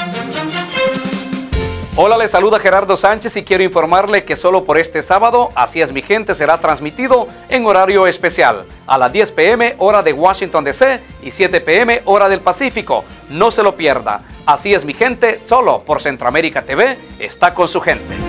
Hola, les saluda Gerardo Sánchez y quiero informarle que solo por este sábado, Así es mi gente, será transmitido en horario especial, a las 10 p.m. hora de Washington DC y 7 p.m. hora del Pacífico. No se lo pierda. Así es mi gente, solo por Centroamérica TV, está con su gente.